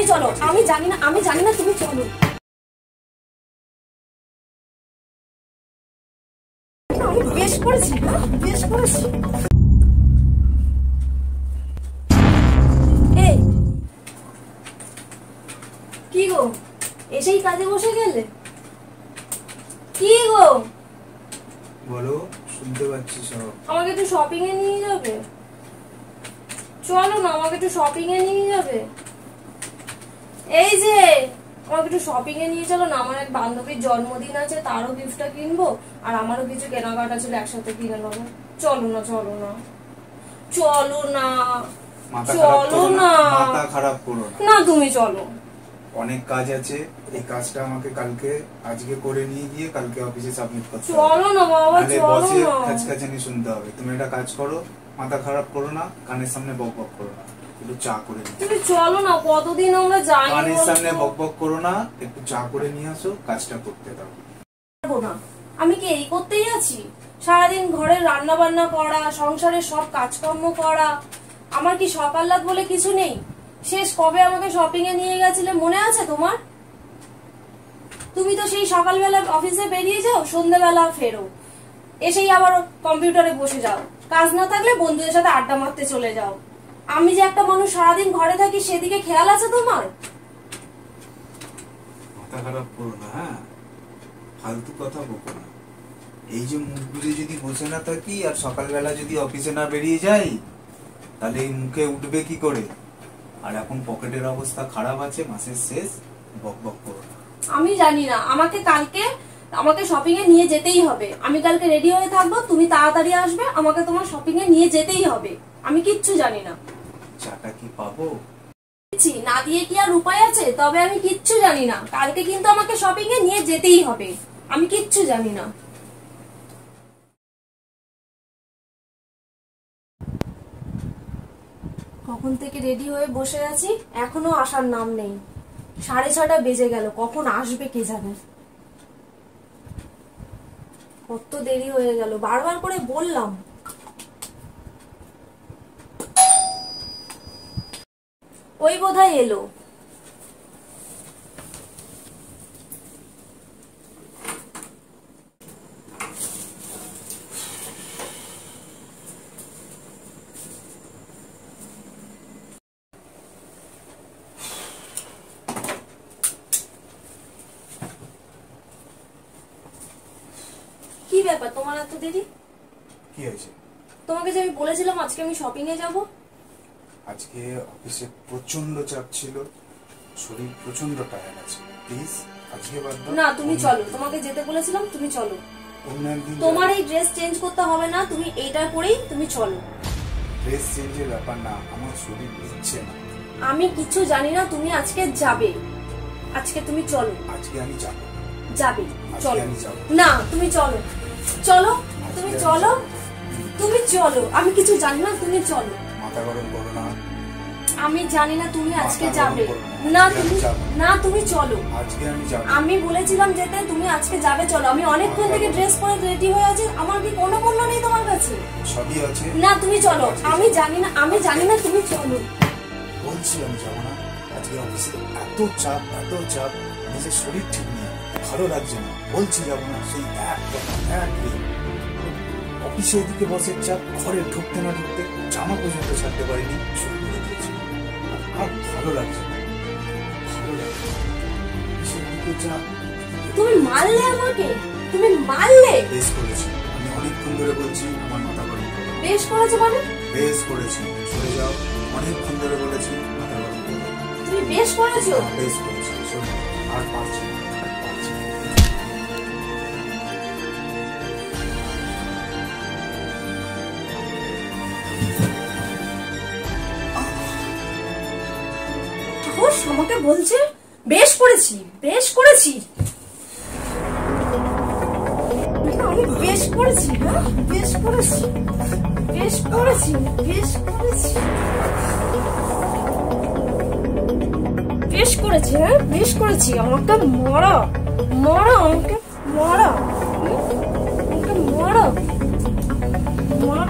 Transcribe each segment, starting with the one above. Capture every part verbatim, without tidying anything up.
চলো, আমি জানি না, আমি জানি না, তুমি চলো। আমি বেশ করেছি, বেশ করেছি। এই কি গো, এসেই কাজে বসে গেলে? কি গো বলো, শুনতে পাচ্ছি সব। আমাকে একটু শপিং এ নিয়ে যাবে? চলো না, আমাকে একটু শপিং এ নিয়ে যাবে। এই যে আমাকে একটু শপিং এ নিয়ে চলো না, আমার এক বান্ধবীর জন্মদিন আছে, তারও গিফটটা কিনবো, আর আমারও কিছু কেনাকাটা ছিল, একসাথে কিনে নেবো। চলো না, চলো না, চলো না, চলো না, মাথা খারাপ করো না, তুমি চলো। অনেক কাজ আছে, এই কাজটা আমাকে কালকে আজকে করে নিয়ে গিয়ে কালকে অফিসে সাবমিট করতে হবে। চলো না বাবা, চলো না। খাচখাচানি শুনতে হবে। তুমি একটা কাজ করো, মাথা খারাপ করো না, কানের সামনে বক বক করো না, একটু চা করে নিয়ে। তুমি চলো না, কতদিন আমরা যাই। কানের সামনে বক বক করো না, একটু চা করে নিয়ে আসো, কাজটা করতে দাও। পারবো না, আমি কি এই করতেই আছি? সারাদিন ঘরে রান্না বান্না করা, সংসারের সব কাজকর্ম করা, আমার কি সকাল রাত বলে কিছু নেই? শেষ কবে আমাকে শপিং এ নিয়ে গেছিলে মনে আছে তোমার? তুমি তো সেই সকালবেলা অফিসে বেরিয়ে যাও, সন্ধ্যাবেলা ফেরো, এসেই আবার কম্পিউটারে বসে যাও, কাজ না থাকলে বন্ধুদের সাথে আড্ডা মারতে চলে যাও। আমি যে একটা মানুষ সারাদিন ঘরে থাকি, সেদিকে খেয়াল আছে তোমার? মাথা খারাপ করো না, হ্যাঁ, ফালতু কথা বলো না। এই যে মুখ বুঝে যদি বসে না থাকি আর সকালবেলা যদি অফিসে না বেরিয়ে যাই, তাহলে এই মুখে উঠবে কি করে? আর এখন পকেটের অবস্থা খারাপ আছে, মাসের শেষ, বক বক করো না। আমি জানি না, আমাকে কালকে আমাকে শপিং এ নিয়ে যেতেই হবে। আমি কালকে রেডি হয়ে থাকবো, তুমি তাড়াতাড়ি আসবে, আমাকে তোমার শপিং এ নিয়ে যেতেই হবে। আমি কিচ্ছু জানি না। চাটা কি পাবো? না দিয়ে কি আর উপায় আছে? তবে আমি কিচ্ছু জানি না, কালকে কিন্তু আমাকে শপিং এ নিয়ে যেতেই হবে। আমি কিচ্ছু জানি না। কখন থেকে রেডি হয়ে বসে আছি, এখনো আসার নাম নেই। সাড়ে ছটা বেজে গেল, কখন আসবে কে জানে। কত দেরি হয়ে গেল, বারবার করে বললাম। ওই বোধহয় এলো। কি ব্যাপার তোমার এত দেরি? কি হয়েছে? তোমাকে যে আমি বলেছিলাম আজকে আমি শপিং এ যাব। আজকে অফিসে প্রচন্ড চাপ ছিল, শরীর প্রচন্ড টায়ার্ড আছে, প্লিজ আজকে বাদ দাও। না, তুমি চলো, তোমাকে যেতে বলেছিলাম, তুমি চলো। অন্য একদিন। তোমার এই ড্রেস চেঞ্জ করতে হবে না, তুমি এইটা পরেই তুমি চলো। ড্রেস চেঞ্জের ব্যাপার না, আমার শরীর দিচ্ছে না। আমি কিছু জানি না, তুমি আজকে যাবে, আজকে তুমি চলো। আজকে আমি যাব। যাবে, চলো। আমি যাব না, তুমি চলো, চলো, তুমি চলো, তুমি চলো। আমি কিছু জানি না, তুমি চলো। মাথা গরম করো না। আমি জানি না, তুমি আজকে যাবে না, তুমি না, তুমি চলো। আজকে আমি যাব। আমি বলেছিলাম যেতে, তুমি আজকে যাবে, চলো। আমি অনেকক্ষণ থেকে ড্রেস পরে রেডি হয়ে আছি, আমার কি কোনো মূল্য নেই তোমার কাছে? সবই আছে। না, তুমি চলো। আমি জানি না, আমি জানি না, তুমি চলো। বলছি আমি যাবো না। আজকে অফিসে এত চাপ, এত চাপ, নিজের শরীর ঠিক নেই, ভালো লাগছে না, বলছি যাবো না। সেই এক কথা, এক দিন অফিসে এদিকে বসে চাপ, ঘরে ঢুকতে না ঢুকতে জামা পর্যন্ত ছাড়তে পারিনি, শুরু করে দিয়েছি। আর ভালো লাগছে না, ভালো লাগছে না। অফিসের দিকে চাপ। তুমি মারলে আমাকে, তুমি মারলে। বেশ করেছি, আমি অনেকক্ষণ ধরে বলছি আমার মাথা গরম করো। বেশ করেছো মানে? বেশ করেছি, সরে যাও। অনেকক্ষণ ধরে বলেছি মাথা গরম করো। তুমি বেশ করেছো? বেশ করেছি, শোনো, আর পারছি না, আর পারছি না। আমাকে বলছে বেশ করেছি, বেশ করেছি, আমি বেশ করেছি, হ্যাঁ বেশ করেছি, বেশ করেছি, বেশ করেছি, বেশ করেছি, হ্যাঁ বেশ করেছি। আমাকে মারা, মারা, আমাকে মারা, আমাকে মারা, মারা।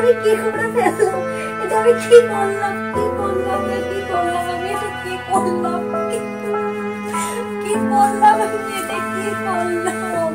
আমি কি করে ফেললাম, এটা আমি কি করলাম, কি করলাম, কি করলাম, আমি এটা কি করলাম, কি করলাম, আমি এটা কি করলাম।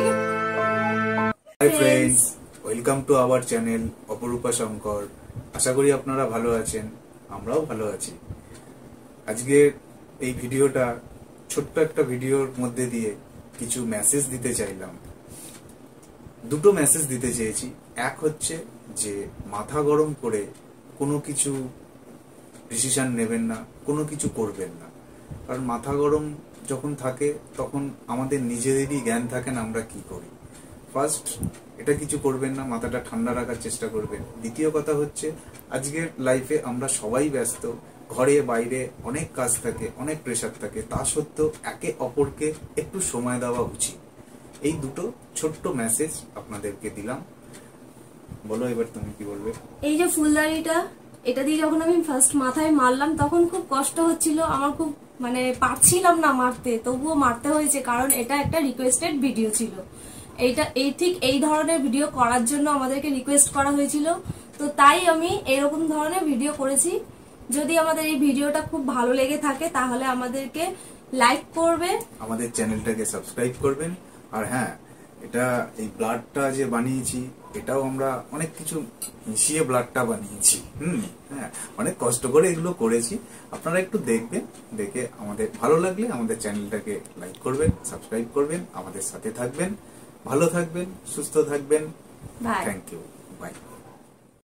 Hi friends, welcome to our channel Aparupa Shankar. আশা করি আপনারা ভালো আছেন, আমরাও ভালো আছি। আজকে এই ভিডিওটা ছোট্ট একটা ভিডিওর মধ্যে দিয়ে কিছু মেসেজ দিতে চাইলাম। দুটো মেসেজ দিতে চেয়েছি। এক হচ্ছে যে মাথা গরম করে কোনো কিছু ডিসিশন নেবেন না, কোনো কিছু করবেন না। কারণ মাথা গরম যখন থাকে তখন আমাদের নিজেদেরই জ্ঞান থাকে না আমরা কি করি। ফার্স্ট এটা কিছু করবেন না, মাথাটা ঠান্ডা রাখার চেষ্টা করবেন। দ্বিতীয় কথা হচ্ছে আজকের লাইফে আমরা সবাই ব্যস্ত, ঘরে বাইরে অনেক কাজ থাকে, অনেক প্রেশার থাকে, তা সত্ত্বেও একে অপরকে একটু সময় দেওয়া উচিত। এই দুটো ছোট্ট মেসেজ আপনাদেরকে দিলাম। বলো এবার তুমি কি বলবে। এই যে ফুলদানিটা, এটা দিয়ে যখন আমি ফার্স্ট মাথায় মারলাম তখন খুব কষ্ট হচ্ছিল আমার, খুব মানে পারছিলাম না মারতে, তবুও মারতে হয়েছে কারণ এটা একটা রিকোয়েস্টেড ভিডিও ছিল। এইটা এই ঠিক এই ধরনের ভিডিও করার জন্য আমাদেরকে রিকোয়েস্ট করা হয়েছিল, তো তাই আমি এরকম ধরনের ভিডিও করেছি। যদি আমাদের এই ভিডিওটা খুব ভালো লেগে থাকে তাহলে আমাদেরকে লাইক করবে, আমাদের চ্যানেলটাকে সাবস্ক্রাইব করবেন। আর হ্যাঁ, এটা এই ব্লাডটা যে বানিয়েছি এটাও আমরা অনেক কিছু মিশিয়ে ব্লাডটা বানিয়েছি। হুম হ্যাঁ, অনেক কষ্ট করে এগুলো করেছি। আপনারা একটু দেখবেন, দেখে আমাদের ভালো লাগলে আমাদের চ্যানেলটাকে লাইক করবেন, সাবস্ক্রাইব করবেন, আমাদের সাথে থাকবেন। ভালো থাকবেন, সুস্থ থাকবেন। Thank you, by.